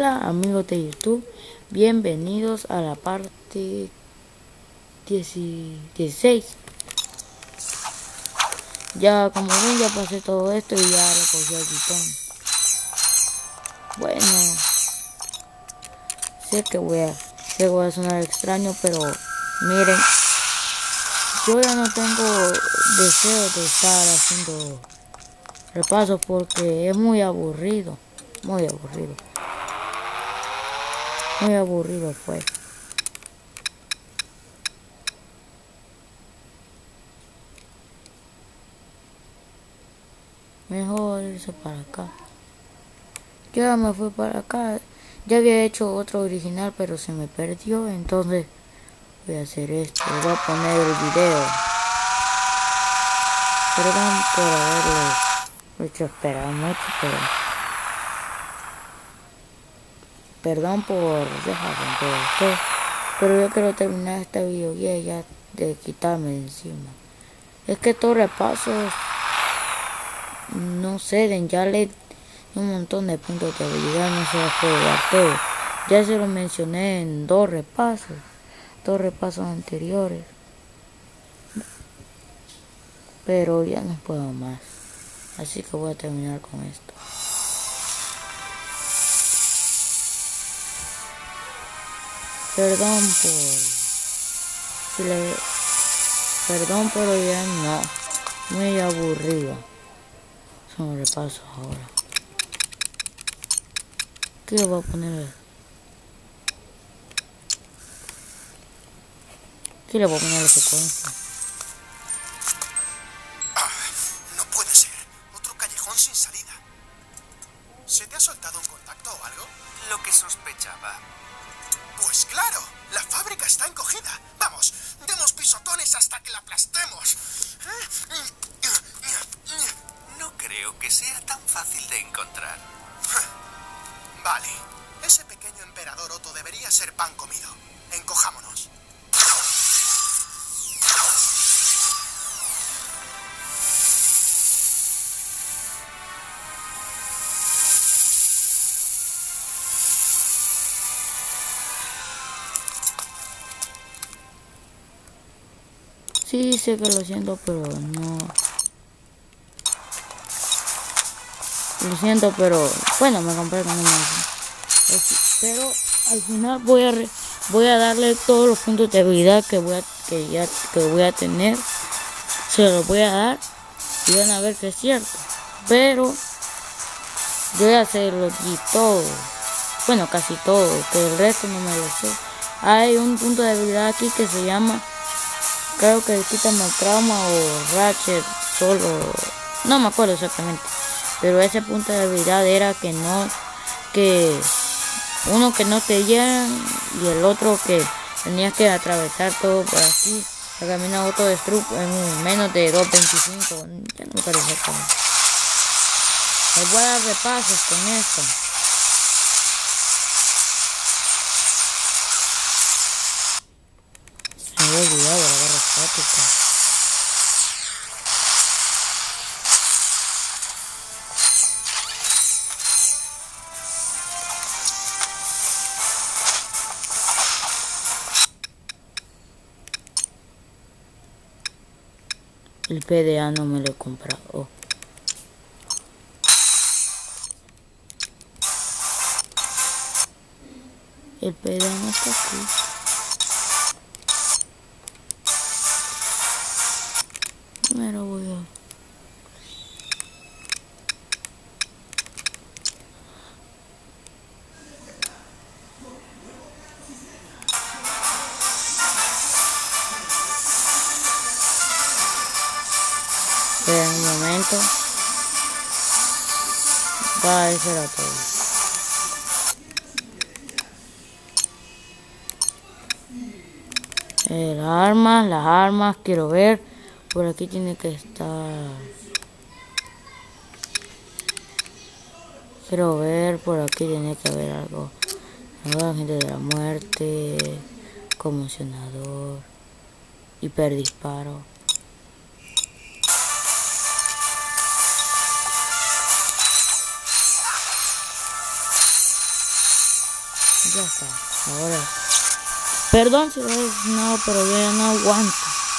Hola amigos de YouTube, bienvenidos a la parte 16. Ya como ven, ya pasé todo esto y ya recogí el titón. Bueno, sé que voy a sonar extraño, pero miren, yo ya no tengo deseo de estar haciendo repasos porque es muy aburrido, muy aburrido. Muy aburrido fue. Mejor irse para acá. Yo ya me fui para acá. Ya había hecho otro original, pero se me perdió. Entonces voy a hacer esto. Voy a poner el video. Perdón por haberlo hecho esperar mucho, perdón por dejarme todo esto. Pero yo quiero terminar este video ya de quitarme de encima. Es que estos repasos no ceden, ya le un montón de puntos de habilidad, no se los puedo dar todo. Ya se lo mencioné en dos repasos anteriores, pero ya no puedo más, así que voy a terminar con esto. Perdón, pero ya no, muy aburrido. Son los repasos ahora. ¿Qué le voy a poner? ¿Qué le voy a poner la secuencia? No puede ser. Otro callejón sin salida. ¿Se te ha soltado un contacto o algo? Lo que sospechaba. Pues claro, la fábrica está encogida. Vamos, demos pisotones hasta que la aplastemos. No creo que sea tan fácil de encontrar. Vale, ese pequeño emperador Otto debería ser pan comido. Encojámonos. Sí, sé que lo siento, pero no. Lo siento, pero bueno, me compré con un pero al final voy a darle todos los puntos de habilidad que voy a tener. Se los voy a dar y van a ver que es cierto. Pero yo voy a hacerlo y todo. Bueno, casi todo, que el resto no me lo sé. Hay un punto de habilidad aquí que se llama, creo que quítame el trauma o Ratchet solo, no me acuerdo exactamente, pero ese punto de habilidad era que uno que no te llegan y el otro que tenías que atravesar todo por aquí, el camino autodestructo en menos de 2.25, ya no me parece exactamente. Les voy a dar repasos con esto. Se me había olvidado la barra estática. El PDA no me lo he comprado. El PDA no está aquí. Primero voy a... Espera un momento. Va, eso era todo. Las armas, quiero ver. Por aquí tiene que estar. Quiero ver, por aquí tiene que haber algo. Nueva gente de la muerte, conmocionador, hiperdisparo. Ya está. Ahora. Perdón si lo he asesinado, pero yo ya no aguanto.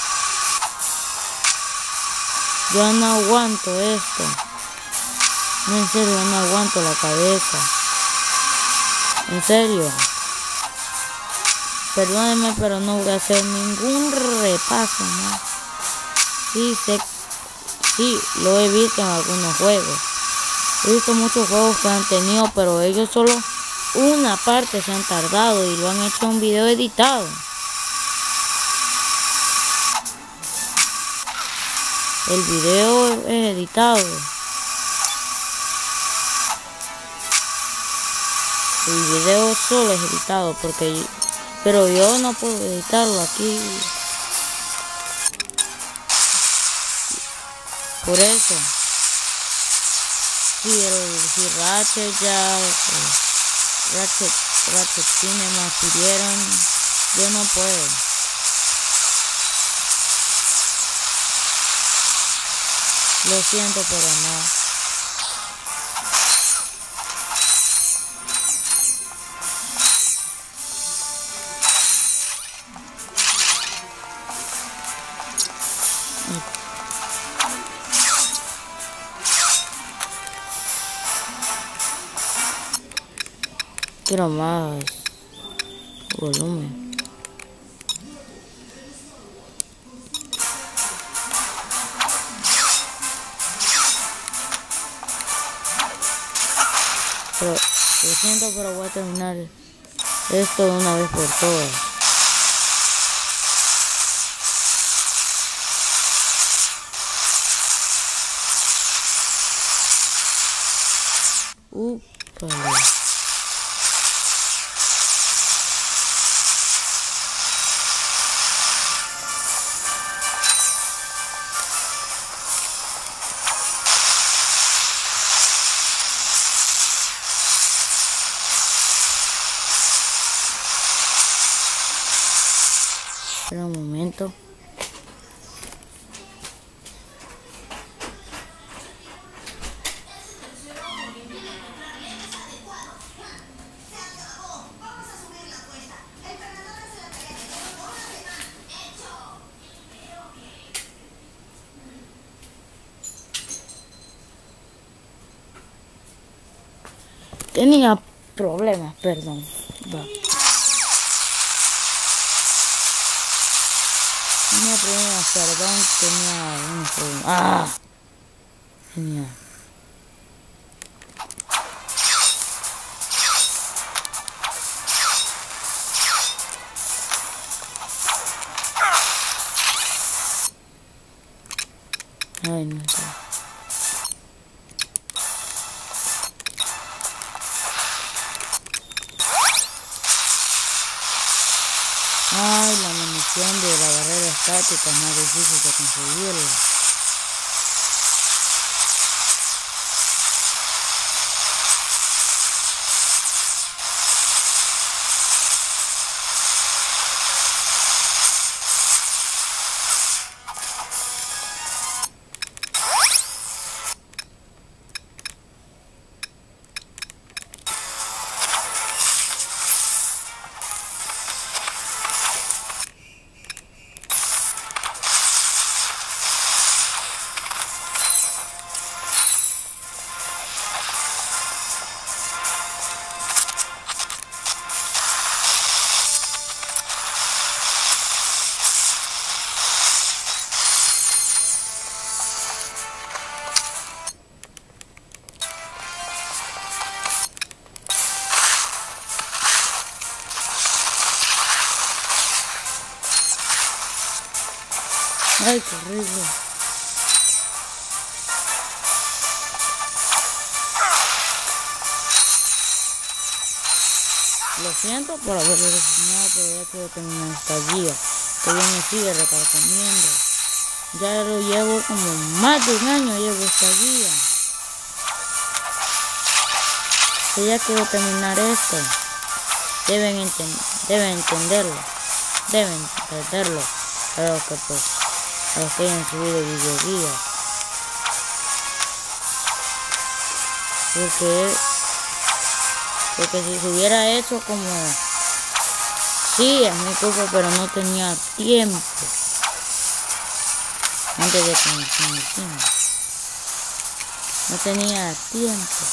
Yo ya no aguanto esto. No, en serio, no aguanto la cabeza. En serio. Perdónenme, pero no voy a hacer ningún repaso, ¿no? Sí, lo he visto en algunos juegos. He visto muchos juegos que han tenido, pero ellos solo una parte se han tardado y lo han hecho un video editado. El video es editado. El video solo es editado pero yo no puedo editarlo aquí. Por eso. Si Ratchet ya Ratchet Cinema pidieron, yo no puedo. Lo siento, pero no. Quiero más volumen. Pero lo siento, pero voy a terminar esto de una vez por todas. Vale. Espera un momento. Tenía problemas, perdón. Va. Tenía problemas, perdón, tenía un problema. ¡Ah! Genial. Ay, no sé. Ay, la munición de la barrera estática es más difícil de conseguirla. Ay, qué horrible. Lo siento por haberlo reseñado, pero ya quiero terminar esta guía, que ya me sigue recarcomiendo. Ya lo llevo como más de un año, llevo esta guía. Que ya quiero terminar esto. Deben entenderlo. Pero que pues, a los que hayan subido videoguías. Porque si se hubiera hecho como... Sí, es mi culpa, pero no tenía tiempo. Antes de que me hicieran. No tenía tiempo.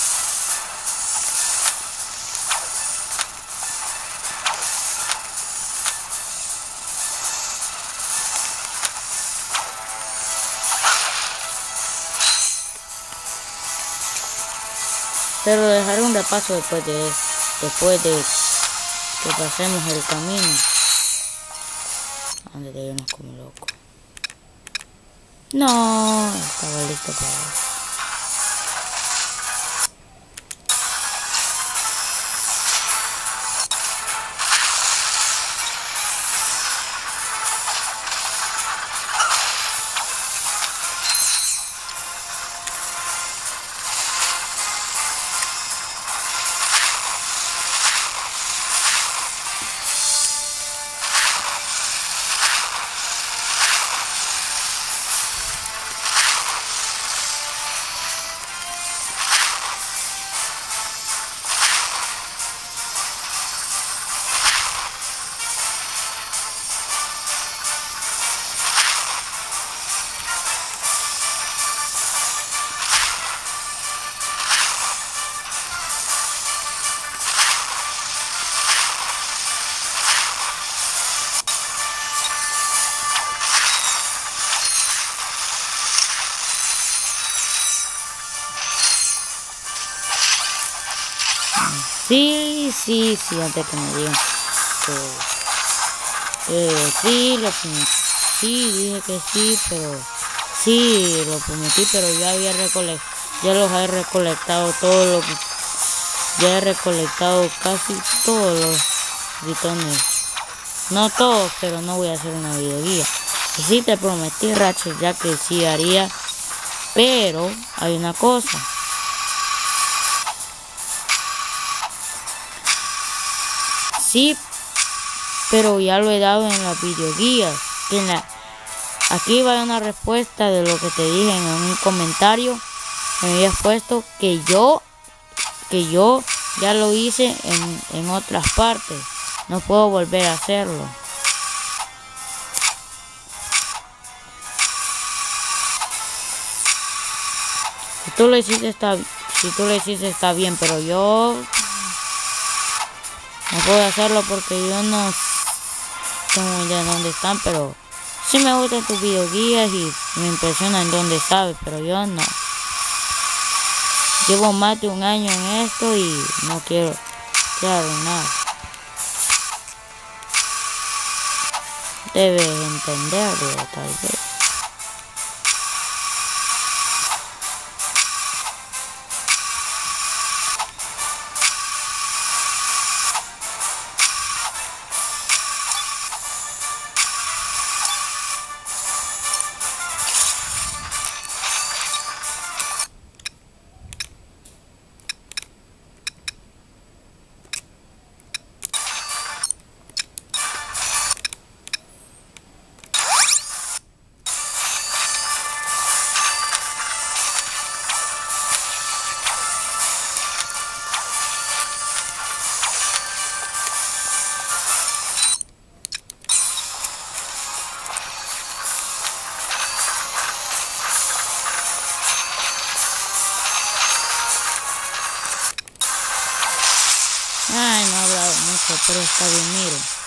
Pero dejaré un repaso después de que pasemos el camino. Antes de irnos como loco. No, estaba listo para eso. Sí, antes que me digan sí, dije que sí, pero sí, lo prometí, pero ya los he recolectado ya he recolectado casi todos los gritones, no todos, pero no voy a hacer una videoguía. Y sí te prometí, Ratchet, ya que sí haría, pero hay una cosa. Sí, pero ya lo he dado en las videoguías. Aquí va una respuesta de lo que te dije en un comentario. Me habías puesto que yo ya lo hice en otras partes. No puedo volver a hacerlo. Si tú lo hiciste está bien, pero yo no puedo hacerlo porque yo no tengo idea de dónde están, pero sí me gustan tus videoguías y me impresionan dónde sabes, pero yo no. Llevo más de un año en esto y no quiero arruinar. Debes entenderlo, tal vez. Ay, no he hablado mucho, pero está bien, miren.